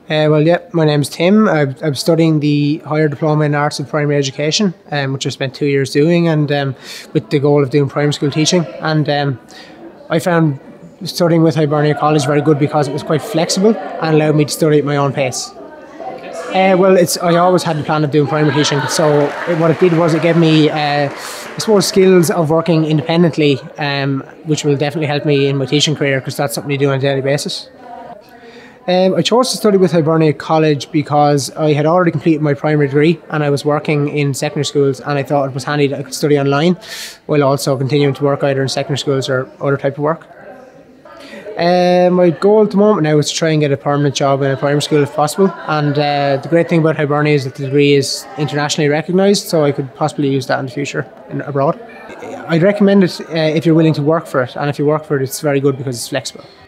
Well, yeah, my name's Tim. I'm studying the Higher Diploma in Arts of Primary Education, which I spent 2 years doing, and with the goal of doing primary school teaching. And I found studying with Hibernia College very good because it was quite flexible and allowed me to study at my own pace. Well, I always had the plan of doing primary teaching, so what it did was it gave me, I suppose, skills of working independently, which will definitely help me in my teaching career because that's something you do on a daily basis. I chose to study with Hibernia College because I had already completed my primary degree and I was working in secondary schools, and I thought it was handy that I could study online while also continuing to work either in secondary schools or other type of work. My goal at the moment now is to try and get a permanent job in a primary school if possible, and the great thing about Hibernia is that the degree is internationally recognised, so I could possibly use that in the future abroad. I'd recommend it if you're willing to work for it, and if you work for it, it's very good because it's flexible.